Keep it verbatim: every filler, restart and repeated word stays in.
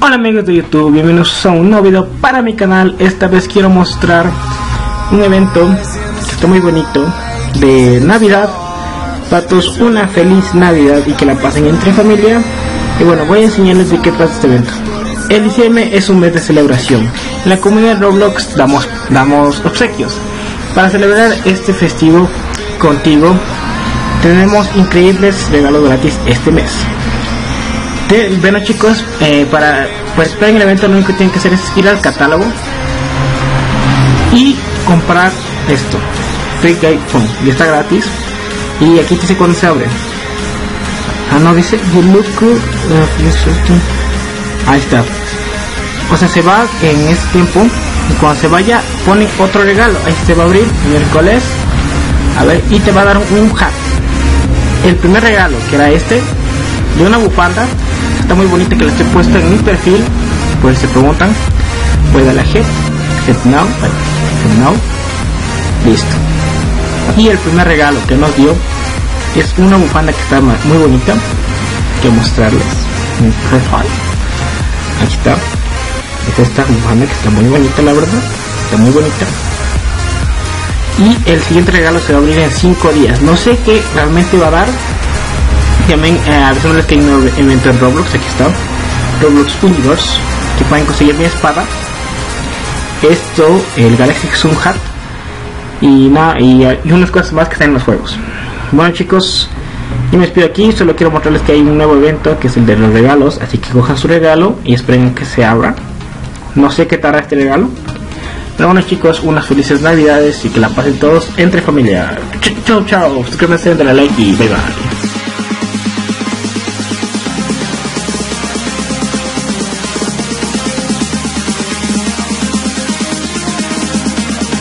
Hola amigos de YouTube, bienvenidos a un nuevo video para mi canal. Esta vez quiero mostrar un evento que está muy bonito de Navidad. Para todos una feliz Navidad y que la pasen entre familia. Y bueno, voy a enseñarles de qué trata este evento. El diciembre es un mes de celebración. En la comunidad de Roblox damos, damos obsequios. Para celebrar este festivo contigo, tenemos increíbles regalos gratis este mes. De, bueno chicos, eh, para participar en el evento lo único que tienen que hacer es ir al catálogo y comprar esto, Free Guide Phone, y está gratis. Y aquí dice cuando se abre. Ah, no, dice you look good. Ahí está. O sea, se va en ese tiempo y cuando se vaya pone otro regalo. Ahí se va a abrir miércoles. A ver, y te va a dar un hat. El primer regalo, que era este, de una bufanda. Está muy bonita, que la estoy puesto en mi perfil. Pues se preguntan, voy a darle a Head, Head Now, Head Now. Listo. Y el primer regalo que nos dio es una bufanda que está muy bonita. Que mostrarles un profile. Aquí está. Es esta bufanda que está muy bonita, la verdad. Está muy bonita. Y el siguiente regalo se va a abrir en cinco días. No sé qué realmente va a dar. También eh, avisándoles que hay un evento en Roblox. Aquí está Roblox Universe, que pueden conseguir mi espada, esto, el Galaxy Zoom Hat y nada, y, y unas cosas más que están en los juegos. Bueno chicos, yo me despido aquí. Solo quiero mostrarles que hay un nuevo evento, que es el de los regalos. Así que cojan su regalo y esperen que se abra. No sé qué tarda este regalo, pero bueno chicos, unas felices navidades y que la pasen todos entre familia. Chao chao, suscríbanse, denle like y bye bye.